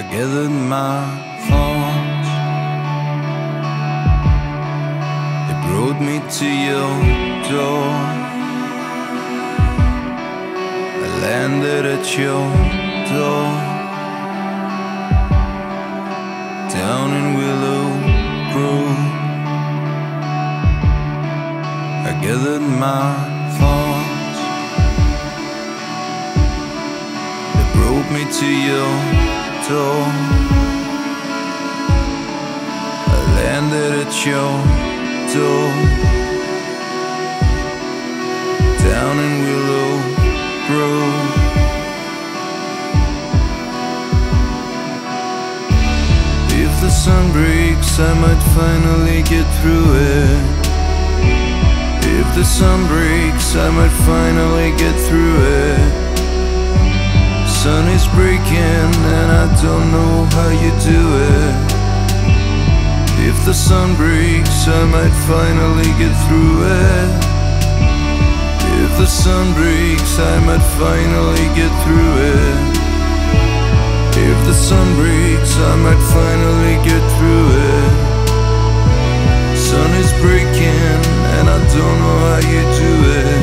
gathered my thoughts. They brought me to your door. I landed at your door. Down in Willow Grove, I gathered my thoughts. They brought me to your door. I landed at your door. Down in Willow Grove. If the sun breaks, I might finally get through it. If the sun breaks, I might finally get through it. Sun is breaking and I don't know how you do it. If the sun breaks, I might finally get through it. If the sun breaks, I might finally get through it. If the sun breaks, I might finally get through it. Sun is breaking and I don't know how you do it.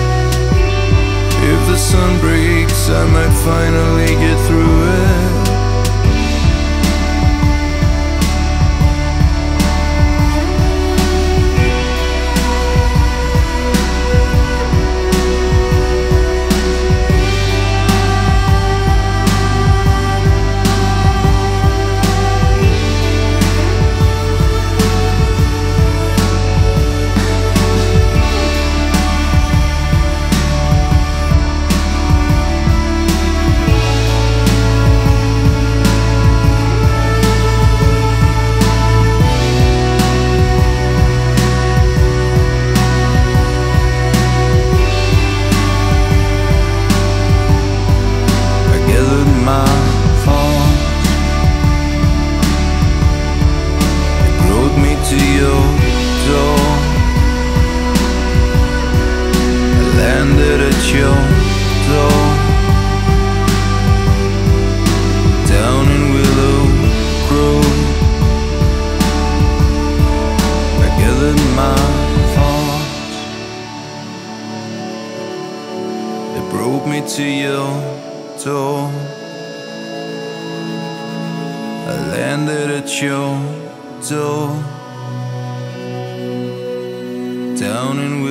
If the sun breaks, I might finally get through it. Your door. Down in Willow Grove, I gathered my thoughts. They brought me to your door. I landed at your door. Down in